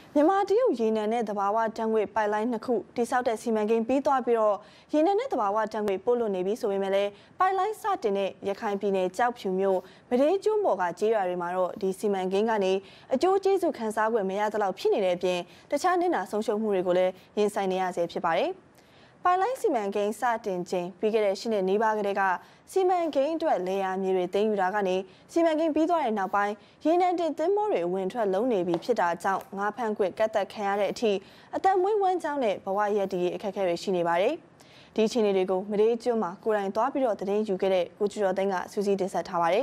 မြန်မာတရုတ်ရေနံနဲ့သဘာဝဓာတ်ငွေ့ပိုက်လိုင်းနှစ်ခုတိစောက်တဲ့စီမံကိန်းပြီးသွားပြီးတော့ရေနံနဲ့သဘာဝဓာတ်ငွေ့ပို့လို့နေပြီဆိုပေမဲ့လည်းပိုက်လိုင်းစတင်တဲ့ရခိုင်ပြည်နယ်ကြောက်ဖြူမြို့မဒေးကျွန်းပေါ်ကကြေးရွာတွေမှာတော့ဒီစီမံကိန်းကနေအကျိုးကျေးဇူးခံစား권မရသလောက်ဖြစ်နေတဲ့အပြင်တခြားနစ်နာဆုံးရှုံးမှုတွေကိုလည်းရင်ဆိုင်နေရဆဲဖြစ်ပါတယ်ပိုက်လိုင်းစီမံကိန်းစတင်ခြင်းပြီးခဲ့တဲ့8နှစ်နီးပါးကတည်းကစီမံကိန်းအတွက်လေယာမြေတွေသိမ်းယူတာကနေစီမံကိန်းပြီးသွားတဲ့နောက်ပိုင်းရေနံတင်သင်္ဘောတွေဝင်ထွက်လုံးနေပြီဖြစ်တာကြောင့်ငါးဖမ်းခွင့်ကတ်သက်ခံရတဲ့အထိအသက်မွေးဝမ်းကြောင်းနဲ့ဘဝရည်တည်ရေးအခက်အခဲတွေရှိနေပါတယ်။ဒီအခြေအနေတွေကိုမဒေးကျွန်းမှာကိုယ်တိုင်သွားပြီးတော့သတင်းယူခဲ့တဲ့ကိုကျော်ကျော်သိန်းကစူးစီးတင်ဆက်ထားပါတယ်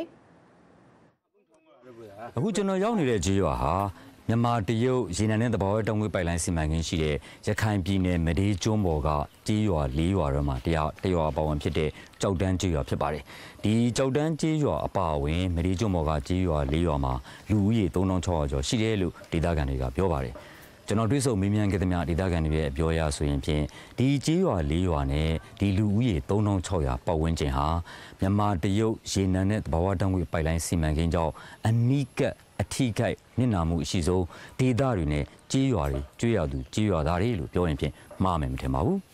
။အခုကျွန်တော်ရောက်နေတဲ့ကြေးရွာဟာမြန်မာတရုတ်ရေနံနဲ့သဘာဝဓာတ်ငွေ့ပိုက်လိုင်းစီမံကိန်းရှိတဲ့ရခိုင်ပြည်နယ်မဒေးကျွန်းပေါ်ကကြေးရွာ၄ရွာထဲမှာတရွာပါဝင်ဖြစ်တဲ့ကြောက်တန်းကြေးရွာဖြစ်ပါတယ်။ဒီကြောက်တန်းကြေးရွာအပါအဝင်မဒေးကျွန်းပေါ်ကကြေးရွာ၄ရွာမှာလူဦးရေ3600ကျော်ရှိတယ်လို့ဒေသခံတွေကပြောပါတယ်။ကျွန်တော်တွေ့ဆုံမေးမြန်းခဲ့သမျှဒေသခံတွေရဲ့အပြောအရဆိုရင်ဖြင့်ဒီကြေးရွာ၄ရွာနဲ့ဒီလူဦးရေ3600ပတ်ဝန်းကျင်ဟာမြန်မာတရုတ်ရေနံနဲ့သဘာဝဓာတ်ငွေ့ပိုက်လိုင်းစီမံကိန်းကြောင့်အနီးကပ်အထီးကိုက်နစ်နာမှုအရှိဆုံးဒေသတွေနဲ့ကြေးရွာတွေကျွေးရသူကြေးရွာသားတွေလို့ပြောရင်ဖြင့်မှားမယ်မထင်ပါဘူး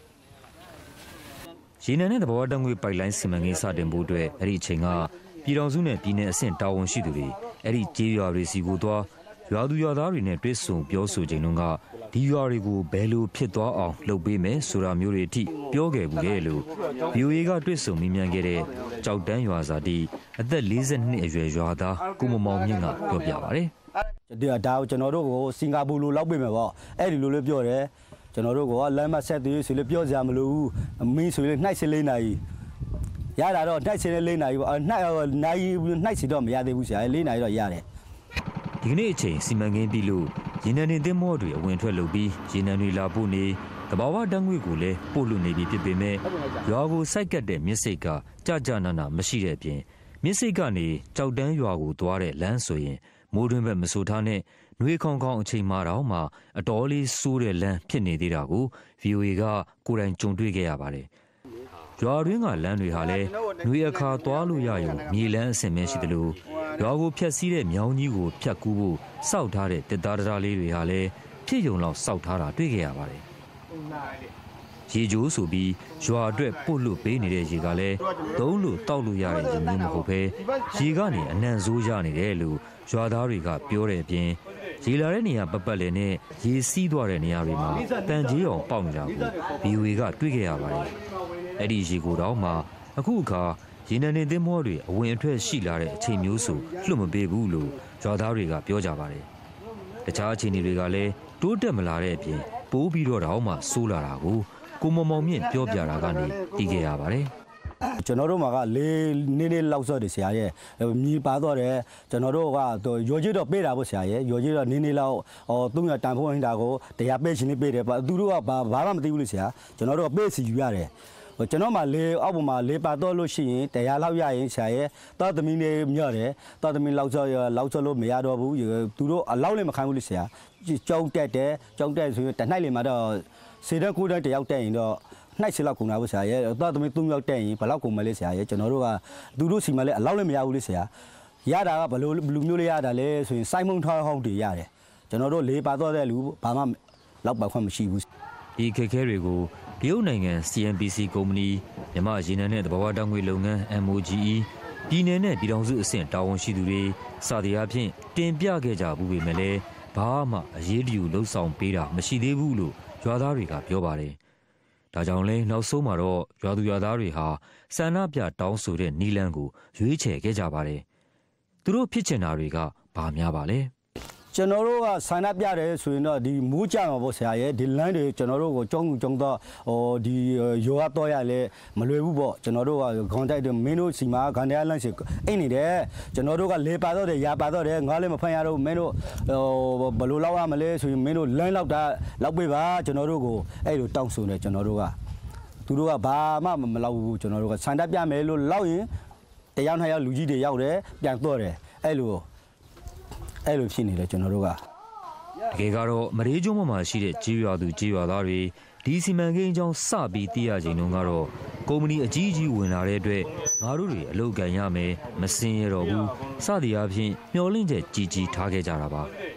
ရေနံနဲ့သဘာဝဓာတ်ငွေ့ပိုက်လိုင်းစီမံကိန်းစတင်ဖို့အတွက်အဲ့ဒီအချိန်ကပြည်ထောင်စုနဲ့ပြည်내အဆင့်တာဝန်ရှိသူတွေအဲ့ဒီကြေးရွာတွေစီကိုသွားရွာသူရွာသားတွေနဲ့တွေ့ဆုံပြောဆိုချိန်တုန်းကဒီရွာတွေကိုဘယ်လိုဖြစ်သွားအောင်လုပ်ပေးမယ်ဆိုတာမျိုးတွေအထိပြောခဲ့ဘူးလေလို့ VOA ကတွေ့ဆုံမေးမြန်းခဲ့တဲ့ကြောက်တန်းရွာဇာတိအသက်42အရွယ်ရွာသားကိုမောင်မြင့်ကပြောပြပါတယ်။ဒါကျွန်တော်တို့ကိုစင်ကာပူလိုလောက်ပေးမယ်ပေါ့။အဲ့ဒီလိုလေးပြောတယ်။ကျွန်တော်တို့ကလမ်းမဆက်သေးဆိုလို့ပြောစရာမလိုဘူး။မင်းဆိုလို့နှိုက်စလေးနိုင်ရတာတော့နှိုက်စလေးနိုင်ပေါ့။နှိုက်စီတော့မရသေးဘူးဆရာ။4နိုင်တော့ရတယ်။ဒီကနေ့အချိန်စီမံကိန်းပြီးလို့ရေနံတင်သင်္ဘောတွေအဝင်ထွက်လုပ်ပြီးရေနံတွေလာပို့နေသဘာဝဓာတ်ငွေ့ကိုလည်းပို့လွှတ်နေပြီဖြစ်ပေမဲ့ရွာကိုစိုက်ကတ်တဲ့မြစ်စိတ်ကကြနာမရှိတဲ့အပြင်မြစ်စိတ်ကနေကြောက်တန်းရွာကိုသွားတဲ့လမ်းဆိုရင်မိုးတွင်းဘက်မဆိုထားနဲ့နှွေးခေါင်းအချိန်မှတော့မှအတော်လေးဆိုးတဲ့လမ်းဖြစ်နေသေးတာကို VOA ကကိုယ်တိုင်ကြုံတွေ့ခဲ့ရပါတယ်ရွာတွင်းကလမ်းတွေဟာလည်းနှွေအခါသွားလို့ရရုံမြေလမ်းအဆင့်ပဲရှိသလိုရွာကိုဖျက်ဆီးတဲ့မြောင်းကြီးကိုဖျက်ကူးဖို့စောက်ထားတဲ့တစ်သားတရားလေးတွေဟာလည်းဖြစ်ယုံလောက်စောက်ထားတာတွေ့ခဲ့ရပါတယ်ရေကြိုးဆိုပြီးရွာအတွက်ပို့လို့ပေးနေတဲ့ရေကလည်းသုံးလို့တောက်လို့ရတဲ့ရေမျိုးမဟုတ်ပဲရေကနေအနှံ့ဆိုးရနေတယ်လို့ရွာသားတွေကပြောတဲ့အပြင်ရေလာတဲ့နေရာပတ်လည်နဲ့ရေစီးသွားတဲ့နေရာတွေမှာတန်ကြီးအောင်ပေါက်နေတာကို VOA ကတွေ့ခဲ့ရပါတယ်အဲ့ဒီရေကိုတော့မှအခုအခါရေနံတင်သင်္ဘောတွေအဝင်အထွက်ရှိလာတဲ့အချိန်မျိုးဆိုလွတ်မပေးဘူးလို့ရွာသားတွေကပြောကြပါတယ်တခြားအခြေအနေတွေကလည်းတိုးတက်မလာတဲ့အပြင်ပိုးပြီးတော့မှဆိုးလာတာကိုမောင်မြင့်ပြောပြတာကနေသိခဲ့ရပါတယ်ကျွန်တော်တို့မှာကနေလောက်စော့တယ်ဆရာရဲ့မြည်ပါတော့တယ်ကျွန်တော်တို့ကရော်ကြီးတော့ပေးတာပေါ့ဆရာရဲ့ရော်ကြီးတော့နေလောက်300တန်ဖိုးဟင်းတာကိုတရားပေးရှင်နေပေးတယ်သူတို့ကဘာမှမသိဘူးလေဆရာကျွန်တော်တို့ကပေးစီယူရတယ်ကျွန်တော်မှအောက်ပေါ်မှာပါတော့လို့ရှိရင်တရားလောက်ရရင်ဆရာရဲ့တောသမီးလေးမြော့တယ်တောသမီးလောက်စောလို့မရတော့ဘူးသူတို့အလောက်လည်းမခံဘူးလေဆရာကြောင်းတက်တယ်ကြောင်းတက်ဆိုရင်တနှိုက်လေမှာတော့စေတဲ့ကိုယ်တယောက်တက်ရင်တော့နှိုက်စလောက်ကုန်တာပေါ့ဆရာရဲ့တောသမီး3ယောက်တက်ရင်ဘယ်လောက်ကုန်မလဲဆရာရဲ့ကျွန်တော်တို့ကသူတို့စီမှာလည်းအလောက်လည်းမရဘူးလေဆရာရတာကဘယ်လိုမျိုးလေးရတာလဲဆိုရင်စိုင်းမုံထောင်းဟောင်းတွေရတယ်ကျွန်တော်တို့ပါတော့တဲ့လူဘာမှလောက်ပါခွင့်မရှိဘူးဒီခက်ခဲတွေကိုတရုတ်နိုင်ငံ CNPC ကုမ္ပဏီမြန်မာရေနံနဲ့သဘာဝဓာတ်ငွေ့လုပ်ငန်း MOGE ပြည်내နဲ့ပြည်ထောင်စုအဆင့်တာဝန်ရှိသူတွေစသည်အားဖြင့်တင်ပြခဲ့ကြဘူးပေမဲ့လည်းဘာမှအရေးတယူလှုပ်ဆောင်ပေးတာမရှိသေးဘူးလို့ရွာသားတွေကပြောပါတယ်။ဒါကြောင့်လဲနောက်ဆုံးမှာတော့ရွာသူရွာသားတွေဟာဆန္ဒပြတောင်းဆိုတဲ့နီလန်းကိုရွေးချယ်ခဲ့ကြပါတယ်။သူတို့ဖြစ်ချင်တာတွေကဘာများပါလဲ။ကျွန်တော်တို့ကဆန္ဒပြတယ်ဆိုရင်တော့ဒီမူးကြမှာပေါ့ဆရာရဲ့ဒီလမ်းတွေကျွန်တော်တို့ကိုကြောင်းတော့ဒီရောတော့ရလဲမလွယ်ဘူးပေါ့ကျွန်တော်တို့ကခေါင်းတိုက်တယ်မင်းတို့စီမှာခန္ဓာလမ်းစီအိတ်နေတယ်ကျွန်တော်တို့ကလေပါတော့တယ်ရပါတော့တယ်ငါလည်းမဖန်ရတော့မင်းတို့ဘယ်လိုလောက်ရမလဲဆိုရင်မင်းတို့လမ်းလောက်ပေးပါကျွန်တော်တို့ကိုအဲ့လိုတောင်းဆိုနေကျွန်တော်တို့ကသူတို့ကဘာမှမလောက်ဘူးကျွန်တော်တို့ကဆန္ဒပြမယ်လို့လောက်ရင်တယောက်နှစ်ယောက်လူကြီးတွေရောက်တယ်ပြန်တော့တယ်အဲ့လိုဖြစ်နေတယ်ကျွန်တော်တို့ကတကယ်ကတော့မဒေးကျွန်းမှာရှိတဲ့ကြေးရွာသူကြေးရွာသားတွေဒီစီမံကိန်းအကြောင်းစပြီးသိရချိန်တုန်းကတော့ကုမ္ပဏီအကြီးဝင်လာတဲ့အတွက်ငါတို့တွေအလုပ်ကန်ရမယ်မစင်ရတော့ဘူးစသည်အားဖြင့်မျှော်လင့်ချက်ကြီးထားခဲ့ကြတာပါ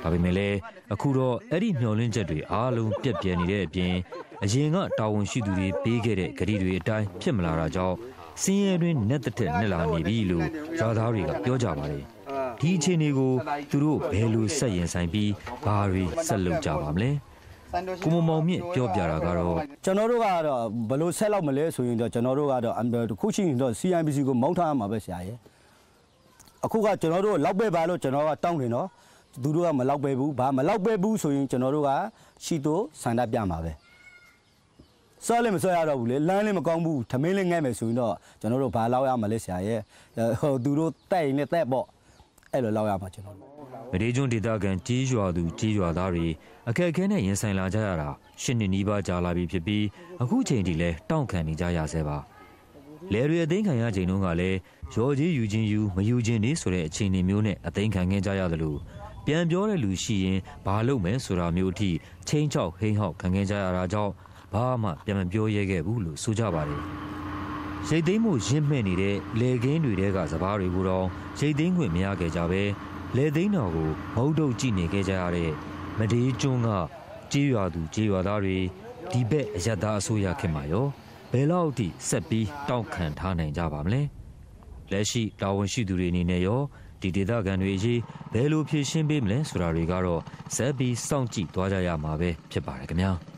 ဒါပေမဲ့လည်းအခုတော့အဲ့ဒီမျှော်လင့်ချက်တွေအားလုံးပြက်ပြဲနေတဲ့အပြင်အရင်ကတာဝန်ရှိသူတွေပေးခဲ့တဲ့ကတိတွေအတိုင်းဖြစ်မလာတာကြောင့်စင်းရဲတွင်နဲ့တက်နဲ့လာနေပြီလို့ရွာသားတွေကပြောကြပါတယ်ဒီအခြေအနေကိုသူတို့ဘယ်လိုဆက်ရင်ဆိုင်ပြီးဘာတွေဆက်လုပ်ကြပါမလဲကိုမောင်မြင့်ပြောပြတာကတော့ကျွန်တော်တို့ကတော့ဘယ်လိုဆက်လောက်မလဲဆိုရင်တော့ကျွန်တော်တို့ကတော့ခုရှိရင်တော့ CNBC ကိုမောင်းထားမှာပဲဆရာရဲ့အခုကကျွန်တော်တို့လောက်ပဲပါလို့ကျွန်တော်ကတောင်းနေတော့သူတို့ကမလောက်ပဲဘူးဘာမလောက်ပဲဘူးဆိုရင်ကျွန်တော်တို့ကရှိတော့ဆန္ဒပြမှာပဲစောလည်းမစောရတော့ဘူးလေလမ်းလည်းမကောင်းဘူးထမင်းလည်းငဲ့မယ်ဆိုရင်တော့ကျွန်တော်တို့ဘာလောက်ရမလဲဆရာရဲ့ဟိုသူတို့တိုက်ရင်လည်းတိုက်ပေါ့အဲ့လိုလောက်ရမှာကျွန်တော်တို့မဒေးကျွန်းဒေသခံကြီးရွာသူကြီးရွာသားတွေအခက်အခဲနဲ့ရင်ဆိုင်လာကြရတာ10နှစ်နီးပါးကြာလာပြီဖြစ်ပြီးအခုချိန်ထိလည်းတောင့်ခံနေကြရဆဲပါလယ်တွေအသိမ်းခံရချိန်တုန်းကလည်းရော်ကြီးယူချင်းယူမယူချင်းနေဆိုတဲ့အခြေအနေမျိုးနဲ့အသိမ်းခံခဲ့ကြရတယ်လို့ပြန်ပြောတဲ့လူရှိရင်ဘာလုပ်မယ်ဆိုတာမျိုးအထိချင်းချောက်ဟိန်းဟောက်ခံခဲ့ကြရတာကြောင့်ဘာမှပြန်မပြောရဲခဲ့ဘူးလို့ဆိုကြပါတယ်ရိတ်သိမ်းမှုရင့်မှဲ့နေတဲ့လေကင်းတွေတဲကစပားတွေကိုတော့ရိတ်သိမ်းခွင့်မရခဲ့ကြပဲလေသိမ်းတော်ကိုမဟုတ်တော့ကြည့်နေခဲ့ကြရတဲ့မဒေးကျွန်းကကြေးရွာသူကြေးရွာသားတွေဒီဘက်အယက်သားအစိုးရခင်မှာရောဘယ်လောက်ထိဆက်ပြီးတောင့်ခံထားနိုင်ကြပါမလဲလက်ရှိတာဝန်ရှိသူတွေအနေနဲ့ရောဒီဒေသခံတွေအရေးဘယ်လိုဖြေရှင်းပေးမလဲဆိုတာတွေကတော့ဆက်ပြီးစောင့်ကြည့်သွားကြရမှာပဲဖြစ်ပါတယ်ခင်ဗျာ